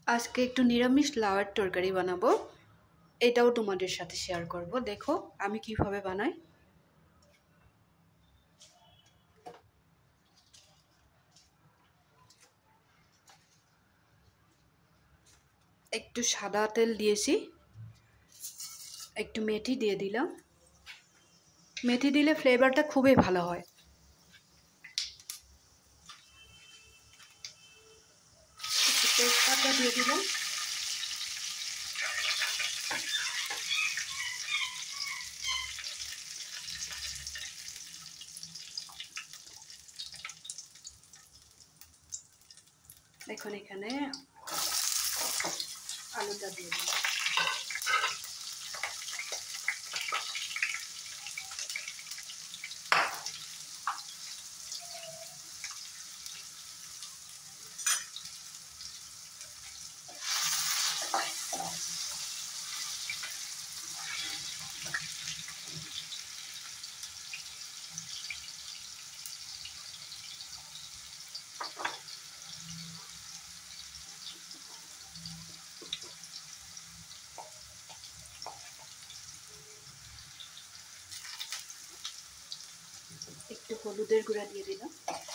আজকে একটু নিরামিষ লাউয়ের তরকারি বানাবো। এটাও তোমাদের সাথে শেয়ার করব। দেখো আমি কিভাবে বানাই। একটু সাদা তেল দিয়েছি, একটু মেথি দিয়ে দিলাম। মেথি দিলে ফ্লেভারটা খুবই ভালো হয়। একটু তেজপাতা দিয়ে দিলাম। এখন এখানে আলুটা দিয়ে দিলাম। একটু হলুদের গুঁড়া দিয়ে দিলাম।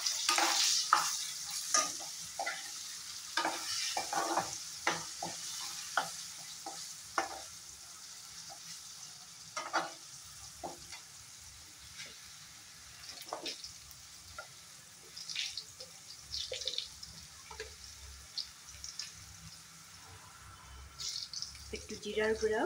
একটু জিরার গুঁড়া,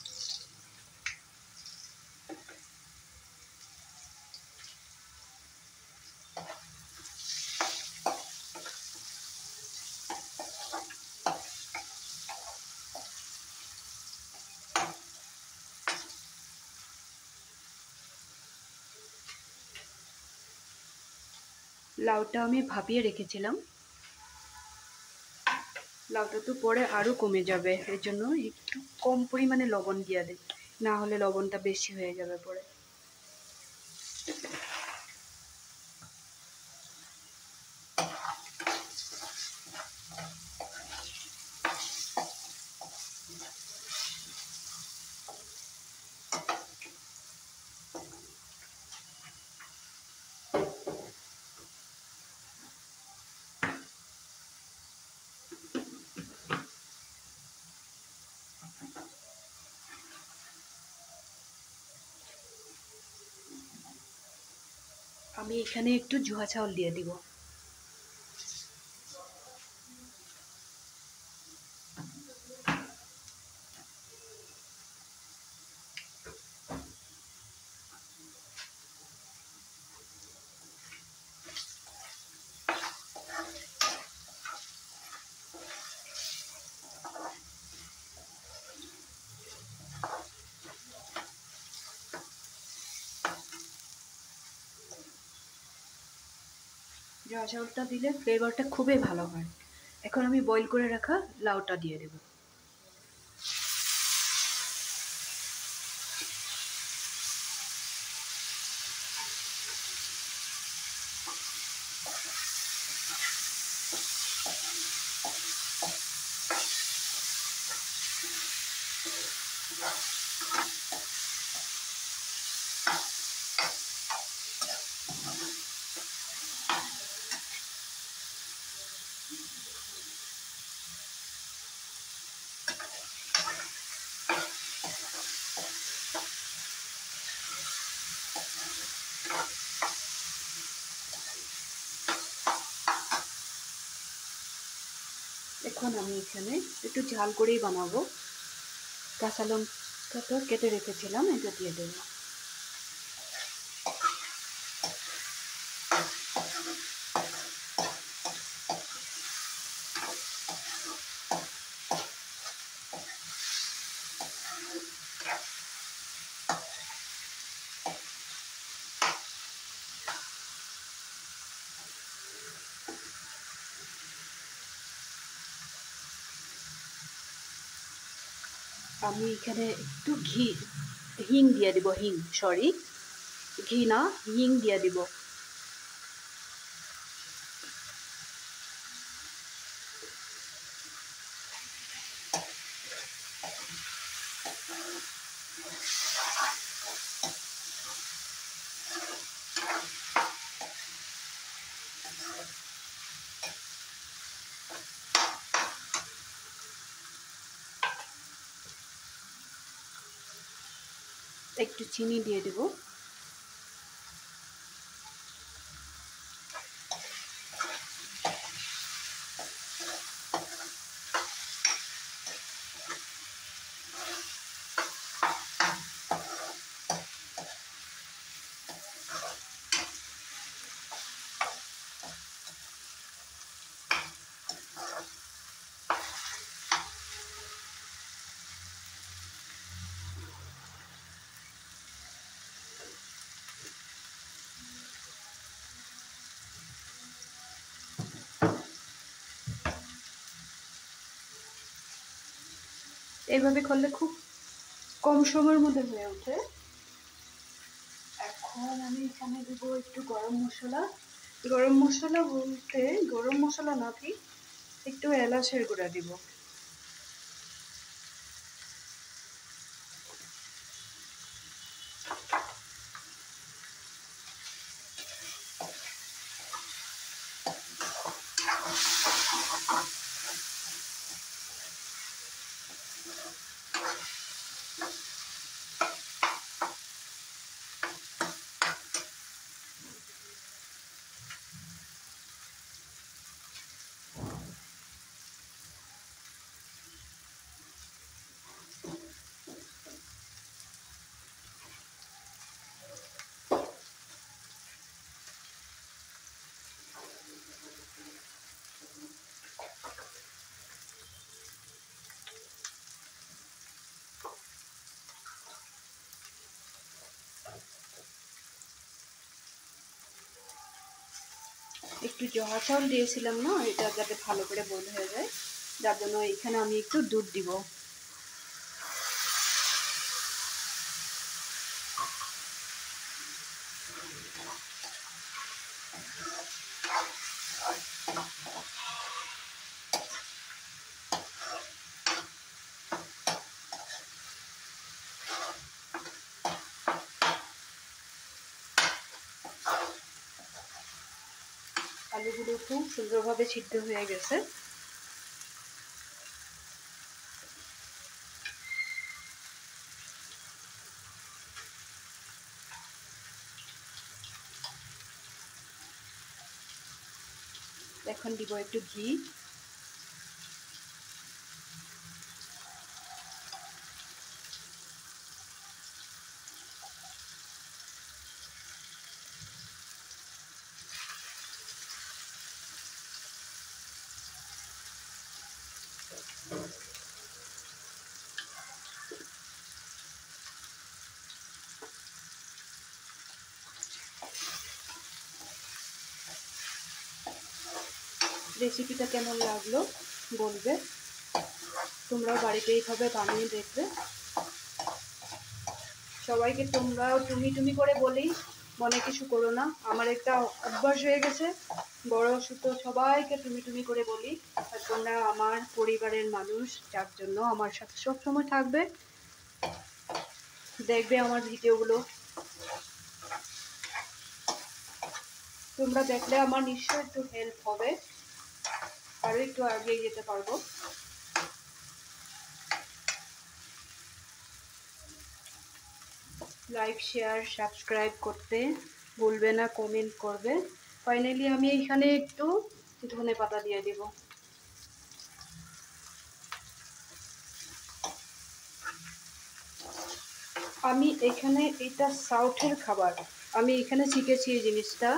লাউটা আমি ভাপিয়ে রেখেছিলাম। লাউটা তো পরে আরও কমে যাবে, এর জন্য একটু কম পরিমাণে লবণ দিয়ে দিই, না হলে লবণটা বেশি হয়ে যাবে পরে। আমি এখানে একটু জুয়া চাউল দিয়ে দিব। জুয়া চাউলটা দিলে ফ্লেভারটা খুবই ভালো হয়। এখন আমি বয়েল করে রাখা লাউটা দিয়ে দেব। এখন আমি এখানে একটু ঝাল করেই বানাবো। কাঁচা লঙ্কাটা কেটে রেখেছিলাম, এটা দিয়ে দেবো। আমি এখানে একটু হিং দিয়ে দিব। ঘি না, হিং দিয়ে দিব। একটু চিনি দিয়ে দেব। এইভাবে করলে খুব কম সময়ের মধ্যে হয়ে ওঠে। এখন আমি এখানে দেবো একটু গরম মশলা। গরম মশলা বলতে গরম মশলা না, ঠিক একটু এলাচের গুঁড়া দিব। একটু জহা চাউল দিয়েছিলাম না, এটা যাতে ভালো করে বয়েল হয়ে যায়, যার জন্য এখানে আমি একটু দুধ দিব। আলুগুলো খুব সুন্দরভাবে সিদ্ধ হয়ে গেছে। এখন দিব একটু ঘি। রেসিপিটা কেমন লাগলো বলবে, তোমরাও বাড়িতে এইভাবে বানিয়ে দেখবে। সবাইকে তোমরাও তুমি করে বলি, মনে কিছু করো না, আমার একটা অভ্যাস হয়ে গেছে, বড় ছোট সবাইকে তুমি করে বলি। আর তোমরা আমার পরিবারের মানুষ, যার জন্য আমার সাথে সবসময় থাকবে, দেখবে আমার ভিডিওগুলো। তোমরা দেখলে আমার নিশ্চয়ই একটু হেল্প হবে, আরও একটু এগিয়ে যেতে পারবো। লাইক শেয়ার সাবস্ক্রাইব করতে ভুলবে না, কমেন্ট করবে। ফাইনালি আমি এখানে একটু ধনেপাতা দিয়ে দিব। আমি এখানে এটা সাউথের খাবার, আমি এখানে শিখেছি এই জিনিসটা।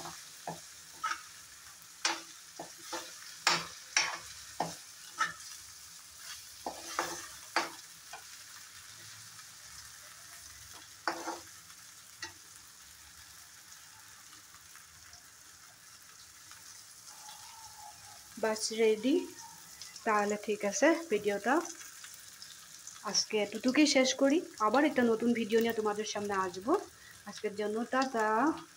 বাস রেডি। তাহলে ঠিক আছে, ভিডিওটা আজকে এতটুকুই শেষ করি। আবার একটা নতুন ভিডিও নিয়ে তোমাদের সামনে আসবো। আজকের জন্য টাটা।